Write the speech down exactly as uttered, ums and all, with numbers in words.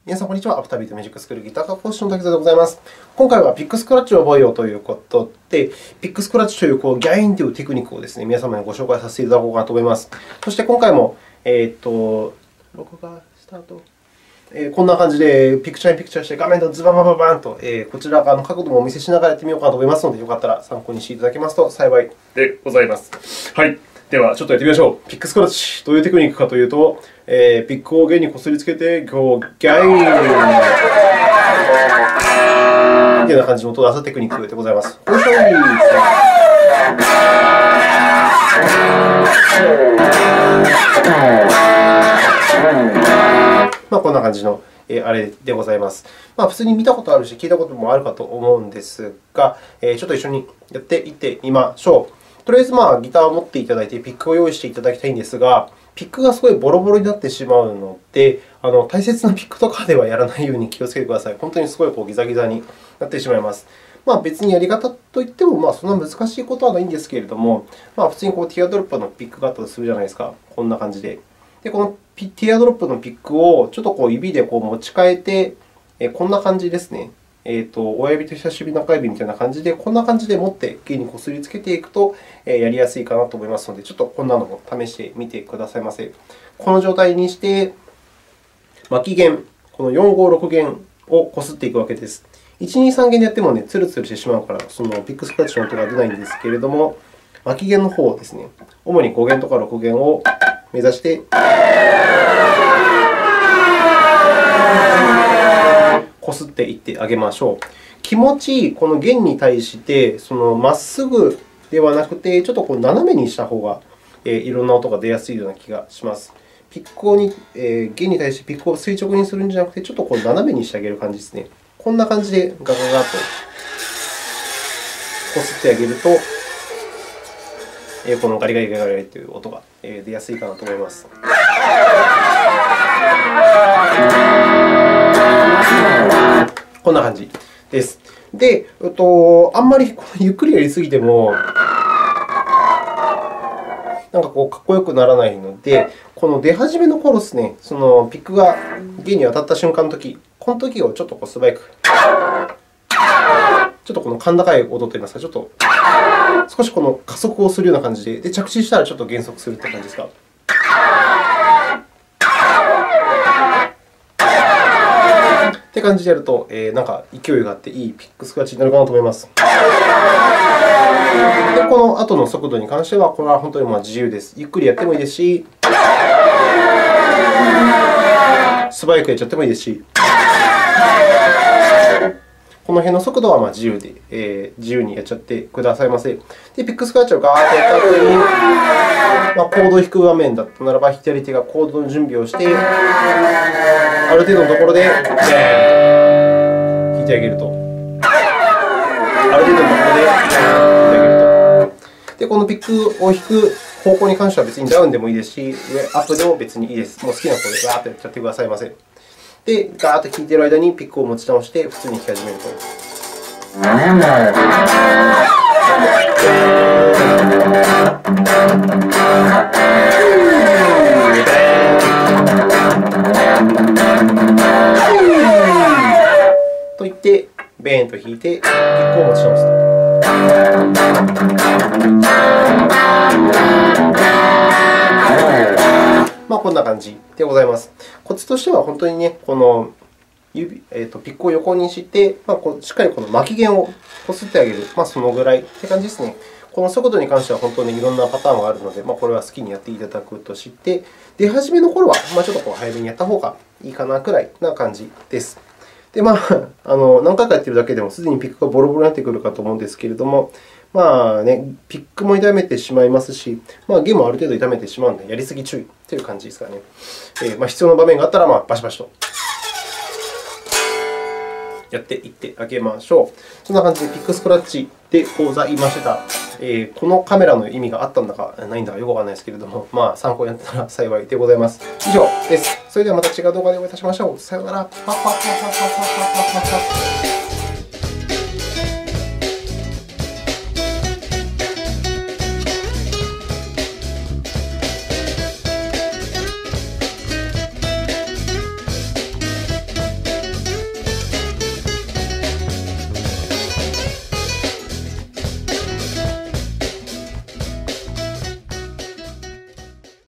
皆さん、こんにちは。アフタービートミュージックスクールギター科講師の滝沢でございます。今回はピックスクラッチを覚えようということで、ピックスクラッチというこうギャインというテクニックをですね、皆様にご紹介させていただこうかなと思います。そして今回も、えー、と録画スタート。えー、こんな感じでピクチャーにピクチャーして画面とズババババンと、えー、こちら側の角度もお見せしながらやってみようかなと思いますので、よかったら参考にしていただけますと幸いでございます。はい。では、ちょっとやってみましょう。ピックスクラッチ、どういうテクニックかというと、えー、ピックを弦にこすりつけて、こうギャインみたいな感じの音を出すテクニックでございます。これ勝利ですね。まあ、こんな感じのあれでございます。まあ、普通に見たことあるし、聞いたこともあるかと思うんですが、ちょっと一緒にやっていってみましょう。とりあえず、まあ、ギターを持っていただいて、ピックを用意していただきたいんですが、ピックがすごいボロボロになってしまうので、あの大切なピックとかではやらないように気をつけてください。本当にすごいこうギザギザになってしまいます。まあ、別にやり方といっても、まあ、そんな難しいことはないんですけれども、まあ、普通にこうティアドロップのピックがあったとするじゃないですか。こんな感じで。で、このティアドロップのピックをちょっとこう指でこう持ち替えて、えこんな感じですね。えー、と親指と人差し指、中指みたいな感じで、こんな感じで持って弦にこすりつけていくとやりやすいかなと思いますので、ちょっとこんなのも試してみてくださいませ。この状態にして、巻き弦、このよん、ご、ろく弦をこすっていくわけです。いち、に、さん弦でやってもね、ツルツルしてしまうから、そのピックスクラッチの音が出ないんですけれども、巻き弦の方ですね、主にご弦とかろく弦を目指して、こすっていってあげましょう。気持ち、この弦に対してまっすぐではなくて、ちょっとこう斜めにした方が、えー、いろんな音が出やすいような気がします。ピックに、えー、弦に対してピックを垂直にするんじゃなくて、ちょっとこう斜めにしてあげる感じですね。こんな感じでガガガッとこすってあげると、えー、このガリガリガリガリという音が出やすいかなと思います。こんな感じです。で、えっと、あんまりゆっくりやりすぎても、なんかこうかっこよくならないので、この出始めの頃ですね、そのピックが弦に当たった瞬間のとき、このときをちょっとこう素早く、ちょっとこの甲高い音といいますか、ちょっと少しこの加速をするような感じで、で着地したらちょっと減速するという感じですか。という感じでやると、えー、なんか勢いがあっていいピックスクラッチになるかなと思います。で、この後の速度に関しては、これは本当にまあ自由です。ゆっくりやってもいいですし、素早くやっちゃってもいいですし、この辺の速度はまあ自由で、えー、自由にやっちゃってくださいませ。で、ピックスクラッチをガーッとやった後に、まあ、コードを弾く場面だったならば、左手がコードの準備をして、ある程度のところで弾いてあげると。ある程度のところで弾いてあげると。で、このピックを弾く方向に関しては別にダウンでもいいですし、上、アップでも別にいいです。もう好きな方でガーッとやっちゃってくださいませ。で、ガーッと弾いている間にピックを持ち直して普通に弾き始めると。といって、ベーンと弾いて、ピックを持ち直すと。まあ、こんな感じでございます。コツとしては、本当にね、この指、えー、とピックを横にして、まあ、こうしっかりこの巻き弦をこすってあげる、まあ、そのぐらいって感じですね。この速度に関しては本当にいろんなパターンがあるので、まあ、これは好きにやっていただくとして、出始めの頃は、まあ、ちょっとこう早めにやった方がいいかなくらいな感じです。で、まあ、あの何回かやっているだけでもすでにピックがボロボロになってくるかと思うんですけれども、まあね、ピックも痛めてしまいますし、まあ、弦もある程度痛めてしまうので、やりすぎ注意という感じですからね。えーまあ、必要な場面があったら、まあ、バシバシとやっていってあげましょう。そんな感じでピックスクラッチでございました。えー、このカメラの意味があったんだかないんだかよくわからないですけれども、まあ、参考になったら幸いでございます。以上です。それではまた違う動画でお会いいたしましょう。さようなら。